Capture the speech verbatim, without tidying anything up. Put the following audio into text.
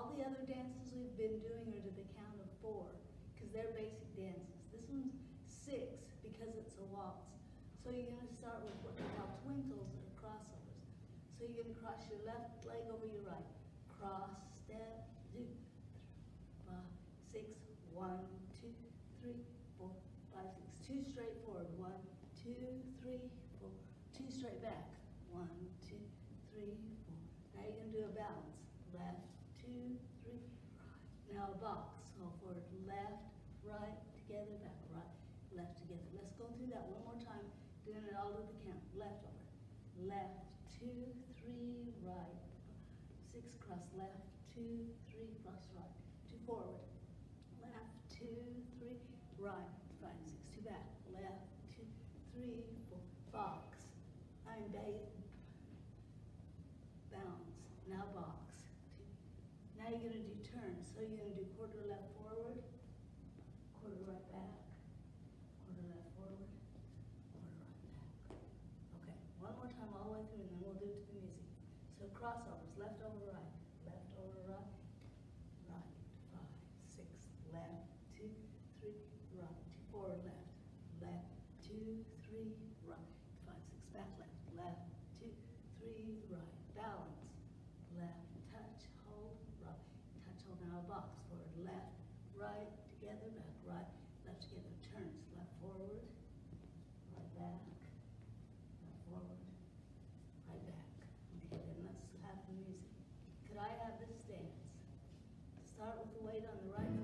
all the other dances we've been doing are to the count of four, because they're basic dances. This one's six, because it's a waltz. So you're gonna start with what we call twinkles or crossovers. So you're gonna cross your left leg over your right. Cross, step, two, three, five, six, one, two, three, four, five, six. Two straight forward, one, two, three, four. Two straight back, one, two, three, four. Now you're gonna do a balance. Left, two, three, right. Now a box, so forward, left, right, together, back, right, left, together. Let's go through that one more time, doing it all to the count. Left over, left, two, three, right, six, cross left, two, three, cross right, two forward, left, two, three, right, five, six, two back, left, two, three, four, box, I'm ba bounce, now box. Two. Now you're gonna do turns, so you're gonna do quarter left forward, quarter right back, quarter left forward, quarter right back. Okay, one more time all the way through and then we'll do it to the music. So crossovers, left over right, left over right, right, five, six, left, two, three, right, two, forward left, left, two, three, right, five, six, back left, left, two, three, right, balance, left, touch, hold, right, touch, hold, now a box, forward, left, right, together, back, right, left, together, turns, left, forward, right, back, left, forward, right, back. Okay, then let's have the music. Could I have this dance? Start with the weight on the right